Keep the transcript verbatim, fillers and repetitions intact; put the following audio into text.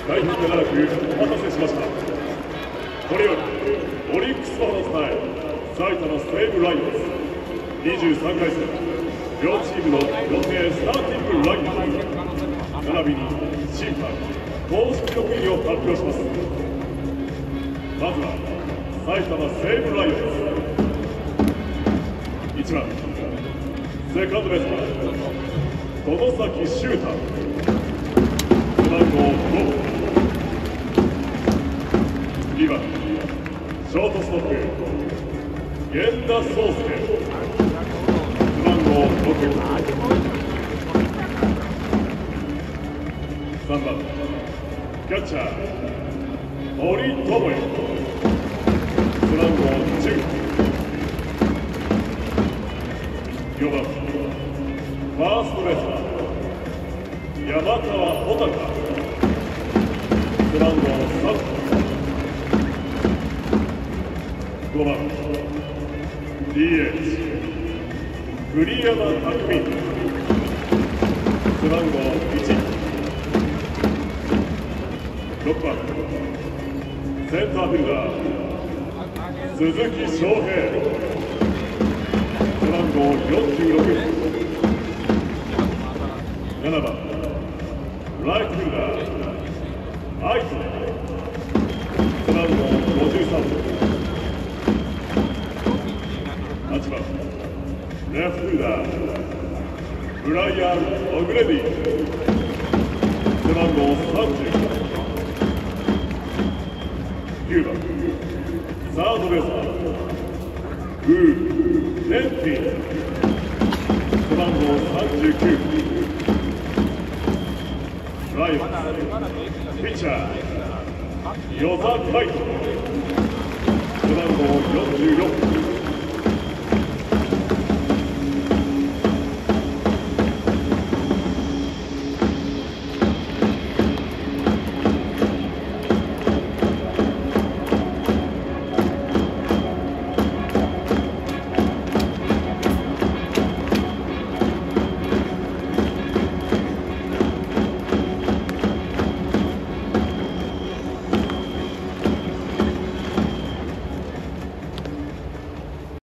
大変長らくお待たせしました。これよりオリックスの伝え埼玉西武ライオンズにじゅうさんかい戦両チームの予定スターティングラインナップ並びに審判公式の順位を発表します。まずは埼玉西武ライオンズいちばんセカンドベースマン外崎修太背番号ご。にばんショートストップ源田壮亮背番号ろく。さんばんキャッチャー森友哉背番号じゅう。よんばんファーストベースマン山川穂高背番号さん。ごばん ディーエイチ 栗山巧背番号いち。ろくばんセンターフィルダー鈴木翔平背番号よんじゅうろく。ななばんライトフィルダー愛斗背番号ごじゅうさん。はちばんレフトフィルダーブライアン・オグレディ背番号さんじゅう。きゅうばんサードベースマンウー・ネンティ背番号さんじゅうきゅう。ライオンズピッチャー與座海斗背番号よんじゅうよん。